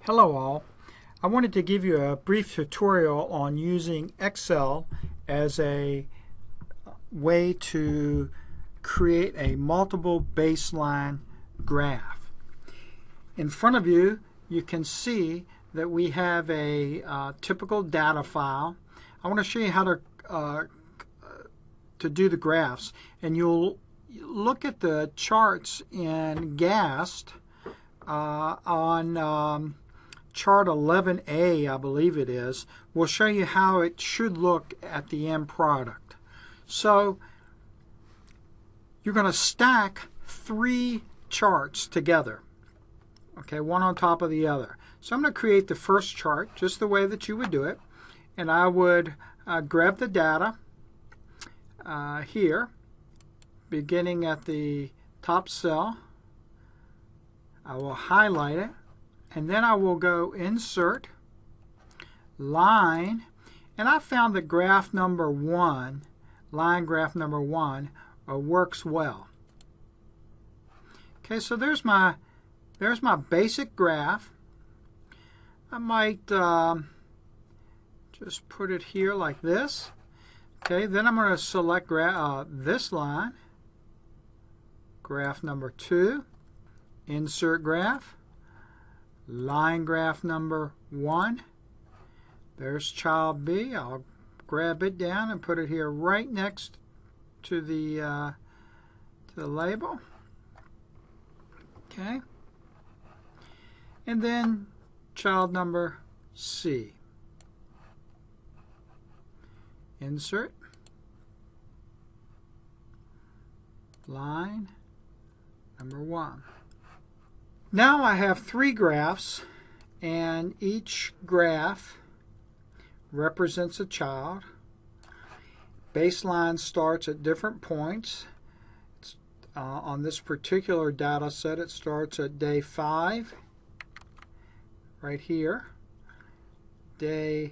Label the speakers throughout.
Speaker 1: Hello all. I wanted to give you a brief tutorial on using Excel as a way to create a multiple baseline graph. In front of you, you can see that we have a typical data file. I want to show you how to do the graphs, and you'll look at the charts in GAST on chart 11A, I believe it is. We'll show you how it should look at the end product. So you're going to stack three charts together, okay, one on top of the other. So I'm going to create the first chart just the way that you would do it, and I would grab the data here, beginning at the top cell. I will highlight it, and then I will go Insert, Line, and I found that graph number 1, line graph number 1, works well. Okay, so there's my basic graph. I might just put it here like this. Okay, then I'm going to select this line, graph number 2, Insert Graph, line graph number 1. There's child B. I'll grab it down and put it here right next to the label. Okay. And then child number C. Insert, line number 1. Now I have three graphs, and each graph represents a child. Baseline starts at different points. On this particular data set, it starts at day 5, right here. Day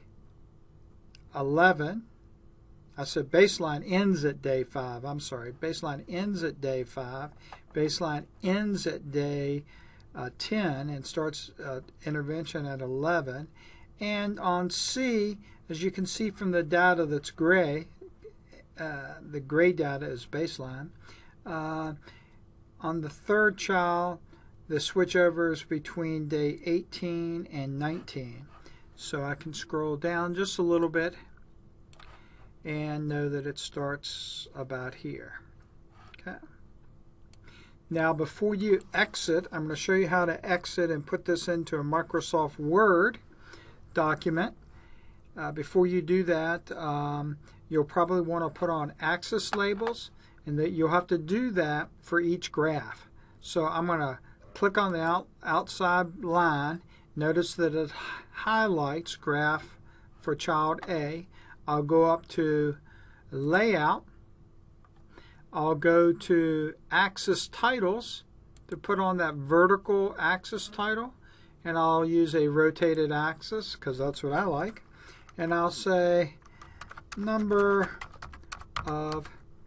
Speaker 1: 11, I said baseline ends at day 5. I'm sorry, baseline ends at day 5. Baseline ends at day 10 and starts intervention at 11. And on C, as you can see from the data that's gray, the gray data is baseline. On the third child, the switchover is between day 18 and 19. So I can scroll down just a little bit and know that it starts about here. Okay. Now before you exit, I'm going to show you how to exit and put this into a Microsoft Word document. Before you do that, you'll probably want to put on axis labels, and that you'll have to do that for each graph. So I'm going to click on the outside line. Notice that it highlights graph for child A. I'll go up to Layout. I'll go to Axis Titles to put on that vertical axis title, and I'll use a rotated axis because that's what I like. And I'll say number of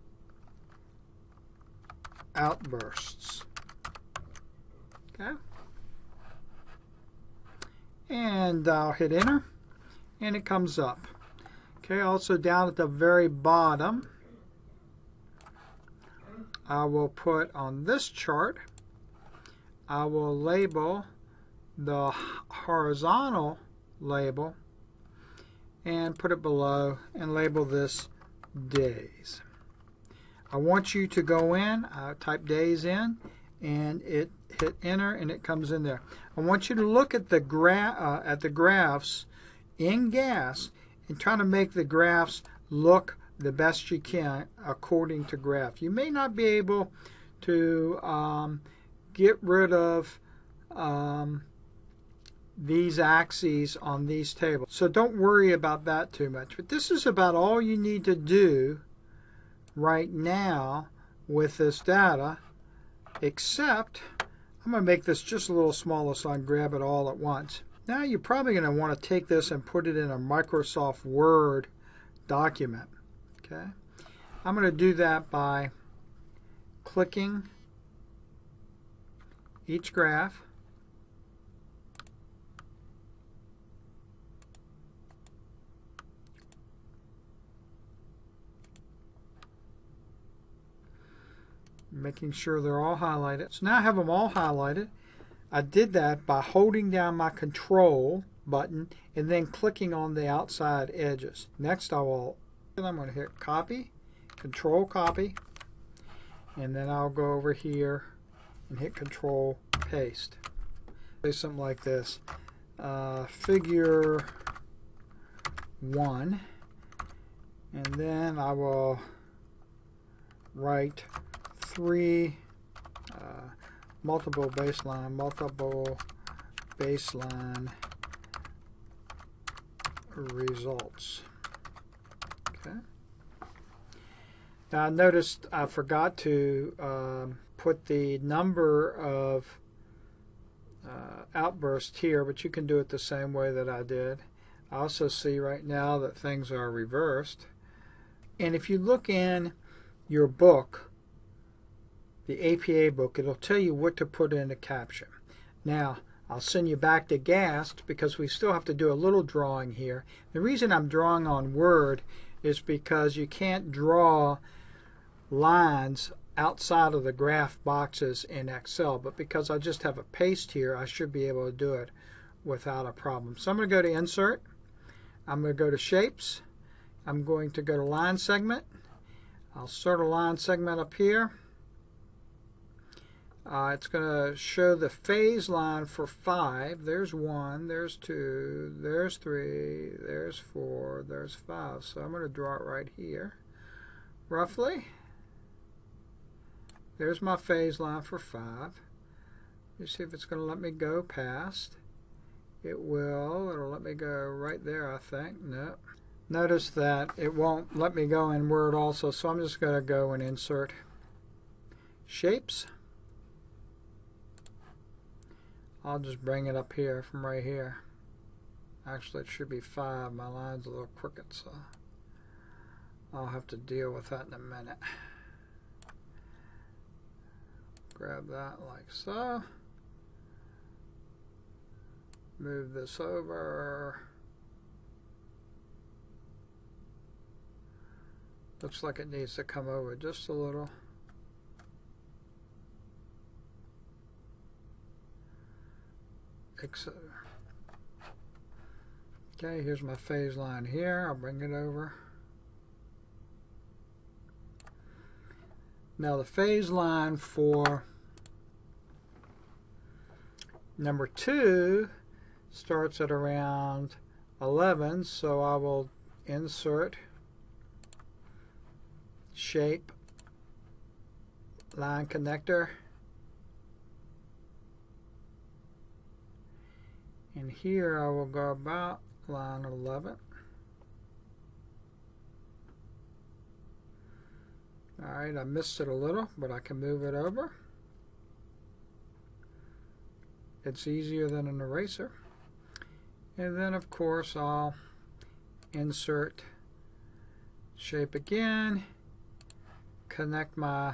Speaker 1: outbursts. Okay. And I'll hit Enter, and it comes up. Okay, also down at the very bottom, I will put on this chart, I will label the horizontal label and put it below and label this days. I want you to go in, type days in, and hit Enter, and it comes in there. I want you to look at the graphs in GAST and try to make the graphs look the best you can according to graph. You may not be able to get rid of these axes on these tables, so don't worry about that too much. But this is about all you need to do right now with this data, except I'm going to make this just a little smaller so I can grab it all at once. Now you're probably going to want to take this and put it in a Microsoft Word document. Okay, I'm going to do that by clicking each graph, making sure they're all highlighted. So now I have them all highlighted. I did that by holding down my control button and then clicking on the outside edges. Next I'm going to hit copy, control copy, and then I'll go over here and hit control paste. Say something like this, figure 1, and then I will write 3 multiple baseline results. Okay. Now I noticed I forgot to put the number of outbursts here, but you can do it the same way that I did. I also see right now that things are reversed. And if you look in your book, the APA book, it'll tell you what to put in the caption. Now, I'll send you back to GAST because we still have to do a little drawing here. The reason I'm drawing on Word is because you can't draw lines outside of the graph boxes in Excel, but because I just have a paste here, I should be able to do it without a problem. So I'm going to go to Insert. I'm going to go to Shapes. I'm going to go to Line Segment. I'll start a line segment up here. It's going to show the phase line for 5. There's 1, there's 2, there's 3, there's 4, there's 5. So I'm going to draw it right here, roughly. There's my phase line for 5. Let's see if it's going to let me go past. It will. It'll let me go right there, I think. No. Notice that it won't let me go in Word also, so I'm just going to go and insert Shapes. I'll just bring it up here from right here. Actually, it should be 5. My line's a little crooked, so I'll have to deal with that in a minute. Grab that like so. Move this over. Looks like it needs to come over just a little. Okay, here's my phase line here. I'll bring it over. Now the phase line for number 2 starts at around 11, so I will insert Shape, Line Connector, and here I will go about line 11. Alright, I missed it a little, but I can move it over. It's easier than an eraser. And then of course I'll insert Shape again, connect my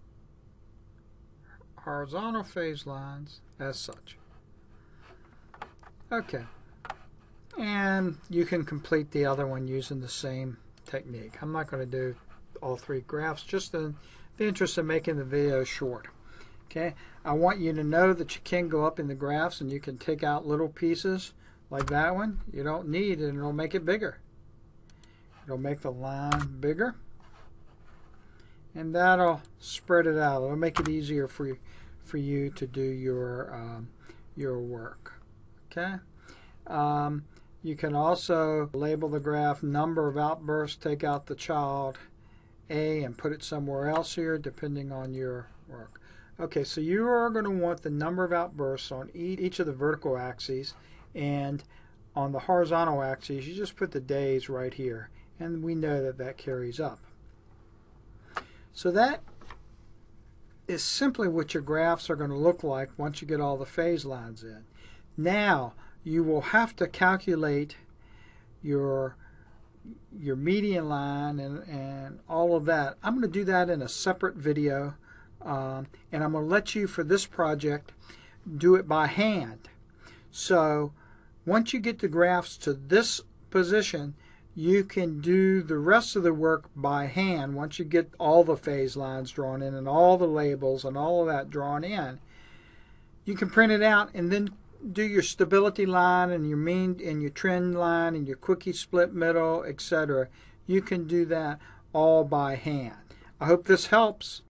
Speaker 1: horizontal phase lines as such. Okay, and you can complete the other one using the same technique. I'm not going to do all 3 graphs, just in the interest of making the video short. Okay, I want you to know that you can go up in the graphs and you can take out little pieces like that one. You don't need it, and it'll make it bigger. It'll make the line bigger, and that'll spread it out. It'll make it easier for you to do your work. Okay. You can also label the graph number of outbursts, take out the child A and put it somewhere else here depending on your work. Okay, so you are going to want the number of outbursts on each of the vertical axes, and on the horizontal axes you just put the days right here, and we know that that carries up. So that is simply what your graphs are going to look like once you get all the phase lines in. Now you will have to calculate your median line and all of that. I'm going to do that in a separate video, and I'm going to let you, for this project, do it by hand. So once you get the graphs to this position, you can do the rest of the work by hand. Once you get all the phase lines drawn in and all the labels and all of that drawn in, you can print it out and then do your stability line and your mean and your trend line and your quickie split middle, etc. You can do that all by hand. I hope this helps.